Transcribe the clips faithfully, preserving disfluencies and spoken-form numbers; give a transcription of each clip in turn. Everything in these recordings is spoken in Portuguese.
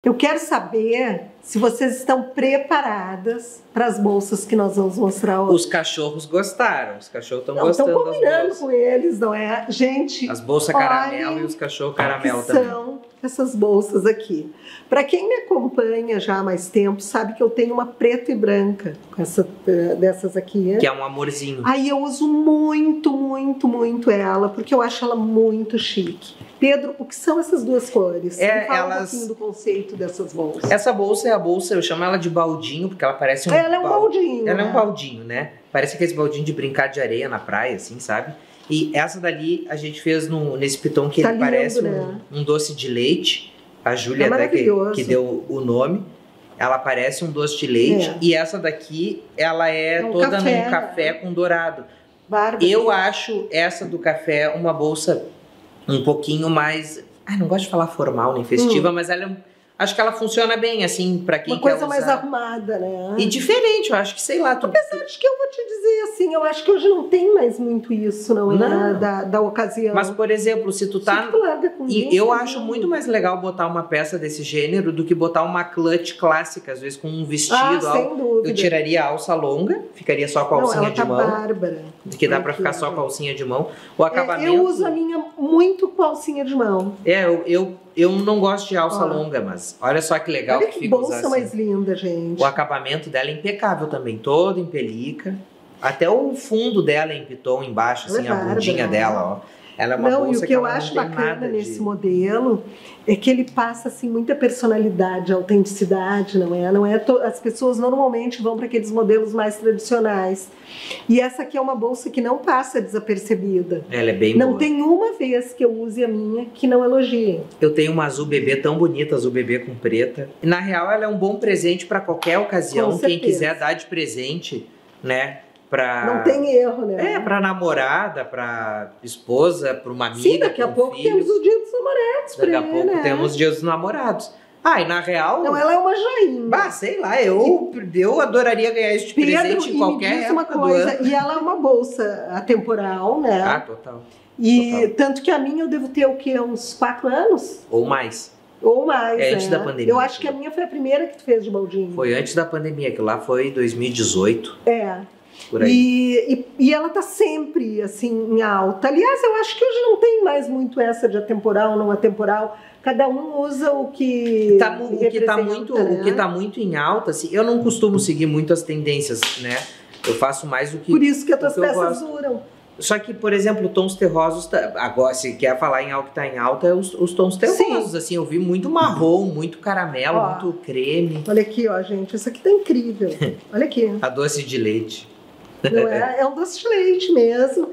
Eu quero saber se vocês estão preparadas para as bolsas que nós vamos mostrar hoje. Os cachorros gostaram, os cachorros estão gostando das bolsas. Estão combinando com eles, não é? Gente, as bolsas caramelo e os cachorros caramelo que também. São essas bolsas aqui. Para quem me acompanha já há mais tempo, sabe que eu tenho uma preta e branca com essa, dessas aqui. Que é um amorzinho. Aí eu uso muito, muito, muito ela, porque eu acho ela muito chique. Pedro, o que são essas duas cores? É, Me fala elas... um pouquinho do conceito dessas bolsas. Essa bolsa é a bolsa, eu chamo ela de baldinho, porque ela parece um... Ela é um baldinho. Ela né? é um baldinho, né? Parece aquele baldinho de brincar de areia na praia, assim, sabe? E essa dali a gente fez no, nesse piton que tá ele lindo, parece né? um, um doce de leite. A Júlia é até que, que deu o nome. Ela parece um doce de leite. É. E essa daqui, ela é, é um toda café, num café com dourado. Bárbaro. Eu acho essa do café uma bolsa um pouquinho mais... Ah, não gosto de falar formal nem festiva, hum. mas ela é... Acho que ela funciona bem, assim, pra quem Uma quer coisa usar. mais arrumada, né? E diferente, eu acho que, sei lá... Tu... Apesar de que eu vou te dizer, assim, eu acho que hoje não tem mais muito isso, não, não. É? Da, da ocasião. Mas, por exemplo, se tu tá... Se tu larga com e isso, eu não. acho muito mais legal botar uma peça desse gênero do que botar uma clutch clássica, às vezes com um vestido. Ah, sem dúvida. Eu tiraria a alça longa, ficaria só com a alcinha não, ela de tá mão. Bárbara. Que dá pra ficar só com a alcinha de mão. O acabamento... É, eu uso a minha muito com a alcinha de mão. É, eu... eu Eu não gosto de alça Ó. longa, mas olha só que legal olha que, que fica bolsa usar mais assim. linda, gente. O acabamento dela é impecável também, todo em pelica. Até o fundo dela é em piton embaixo, assim, ela a é bundinha bárbara. dela, ó. Ela é uma não, bolsa e o que, que eu acho bacana nesse de... modelo é que ele passa assim muita personalidade, autenticidade, não é? Não é to... As pessoas normalmente vão para aqueles modelos mais tradicionais. E essa aqui é uma bolsa que não passa desapercebida. Ela é bem Não boa. tem uma vez que eu use a minha que não elogiem. Eu tenho uma azul bebê tão bonita, azul bebê com preta. E na real ela é um bom presente para qualquer ocasião. Quem quiser dar de presente, né? Pra... Não tem erro, né? É, pra namorada, pra esposa, pra uma amiga. Sim, daqui a pouco filhos. temos o dia dos namorados. Daqui a ele, pouco né? temos o dia dos namorados. Ah, e na real... Não, ela é uma joinha. Bah, sei lá, eu, eu adoraria ganhar esse Pedro, presente em qualquer e me diz uma época coisa, do ano. E ela é uma bolsa atemporal, né? Ah, total. E total. Tanto que a minha eu devo ter o quê? Uns quatro anos? Ou mais. Ou mais, é, antes né? da pandemia. Eu acho que a minha foi a primeira que tu fez de baldinho. Foi antes da pandemia, aquilo lá foi dois mil e dezoito. É. Por aí. E, e, e ela tá sempre, assim, em alta. Aliás, eu acho que hoje não tem mais muito essa de atemporal, não atemporal. Cada um usa o que tá, o que tá muito, né? O que tá muito em alta, assim, eu não costumo seguir muito as tendências, né? Eu faço mais o que... Por isso que as tuas que peças duram. Só que, por exemplo, tons terrosos, tá, agora, se quer falar em algo que tá em alta, é os, os tons terrosos, Sim. assim, eu vi muito marrom, muito caramelo, ó, muito creme. Olha aqui, ó, gente, isso aqui tá incrível. Olha aqui. A doce de leite. Não é? É um doce de leite mesmo.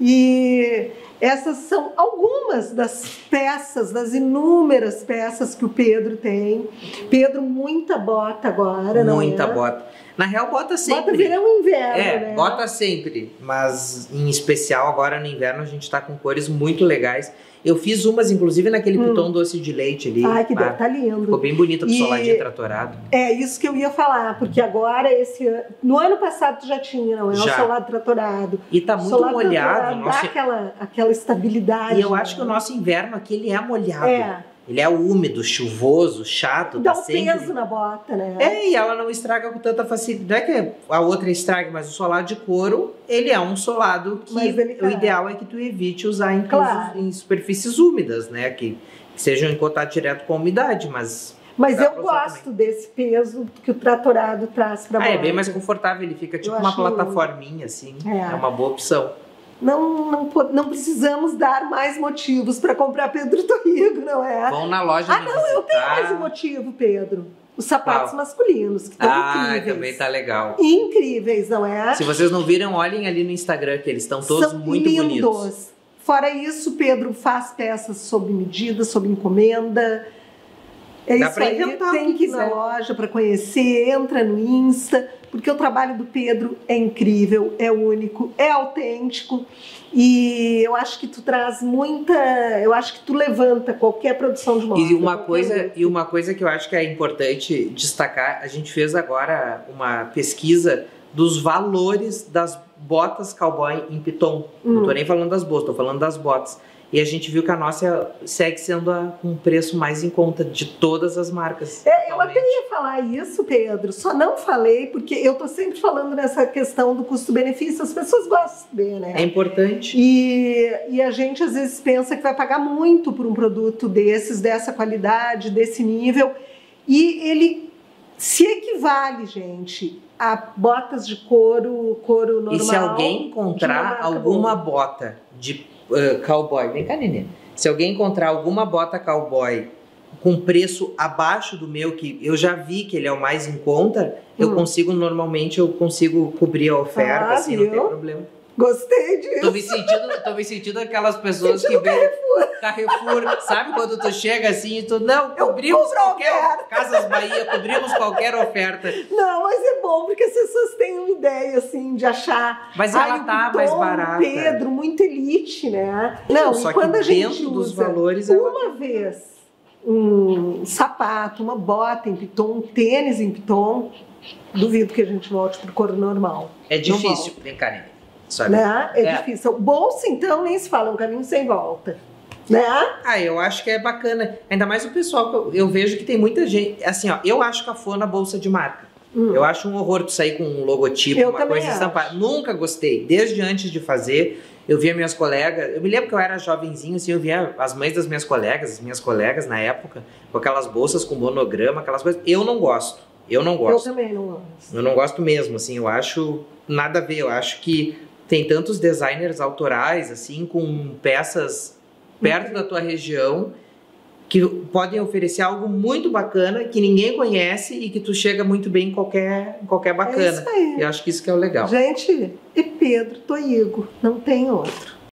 E essas são algumas das peças, das inúmeras peças que o Pedro tem. Pedro, muita bota agora, não é? Muita bota. Na real, bota sempre. Bota verão e inverno, é, né? Bota sempre. Mas, em especial, agora no inverno, a gente tá com cores muito legais. Eu fiz umas, inclusive, naquele hum. piton doce de leite ali. Ai, que ah, tá lindo. Ficou bem bonito, com e... soladinho tratorado. É isso que eu ia falar, porque agora, esse no ano passado, tu já tinha, não é? Já. O solado tratorado. E tá muito solado molhado. Nosso... Nosso... Dá aquela, aquela estabilidade. E eu né? acho que o nosso inverno aqui, ele é molhado. É. Ele é úmido, chuvoso, chato. Dá tá um sempre... peso na bota, né? É, e ela não estraga com tanta facilidade. Não é que a outra estraga, mas o solado de couro, ele é um solado que o ideal é que tu evite usar em, claro. em superfícies úmidas, né? Que, que sejam em contato direto com a umidade, mas... Mas eu gosto também. desse peso que o tratorado traz pra ah, bota. É bem mais confortável, ele fica tipo eu uma acho... plataforminha, assim. É. é uma boa opção. Não, não, não precisamos dar mais motivos para comprar Pedro Torrigo, não é? Vão na loja Ah, não, visitar. eu tenho mais um motivo, Pedro. Os sapatos Qual? masculinos, que estão ah, incríveis. Ah, também tá legal. Incríveis, não é? Se vocês não viram, olhem ali no Instagram, que eles estão todos São muito lindos. bonitos. Fora isso, Pedro faz peças sob medida, sob encomenda. É Dá isso pra aí, inventar tem que que ir na quiser. loja para conhecer, entra no Insta, porque o trabalho do Pedro é incrível, é único, é autêntico e eu acho que tu traz muita, eu acho que tu levanta qualquer produção de moda. E uma coisa, e uma coisa que eu acho que é importante destacar, a gente fez agora uma pesquisa dos valores das botas cowboy em piton. Hum. Não tô nem falando das bolsas, tô falando das botas. E a gente viu que a nossa segue sendo a, um preço mais em conta de todas as marcas. É, eu até ia falar isso, Pedro, só não falei porque eu tô sempre falando nessa questão do custo-benefício, as pessoas gostam de ver, né? É importante. E, e a gente às vezes pensa que vai pagar muito por um produto desses, dessa qualidade, desse nível, e ele se equivale, gente, a botas de couro, couro normal. E se alguém encontrar alguma boa. bota de Uh, cowboy, vem cá, neném. Se alguém encontrar alguma bota cowboy com preço abaixo do meu, que eu já vi que ele é o mais em conta, hum. eu consigo, normalmente, eu consigo cobrir a oferta, ah, assim, viu? Não tem problema. Gostei disso. Tô me sentindo, tô me sentindo aquelas pessoas sentindo que vêm Carrefour. Carrefour, sabe quando tu chega assim e tu, não, cobrimos qualquer, Casas Bahia, cobrimos qualquer oferta. Não, mas é bom, porque as pessoas têm uma ideia, assim, de achar... Mas ela tá mais barata. Pedro, muito elite, né? Não, só e quando que a gente dentro usa dos valores... uma ela... vez um sapato, uma bota em piton, um tênis em piton, duvido que a gente volte pro couro normal. É difícil, vem cá, neném. Né? É, é difícil. Bolsa, então, nem se fala, um caminho sem volta. Né? Ah, eu acho que é bacana. Ainda mais o pessoal, que eu, eu vejo que tem muita gente... Assim, ó, eu acho cafona bolsa de marca. Hum. Eu acho um horror tu sair com um logotipo, eu uma coisa estampada. Nunca gostei. Desde antes de fazer, eu via minhas colegas... Eu me lembro que eu era jovenzinho, assim, eu via as mães das minhas colegas, as minhas colegas na época, com aquelas bolsas com monograma, aquelas coisas. Eu não gosto. Eu não gosto. Eu também não gosto. Eu não gosto mesmo, assim. Eu acho nada a ver. Eu acho que tem tantos designers autorais, assim, com peças perto uhum. da tua região, que podem oferecer algo muito bacana, que ninguém conhece e que tu chega muito bem em qualquer, em qualquer bacana. É isso aí. Eu acho que isso que é o legal. Gente, e Pedro Toigo, não tem outro.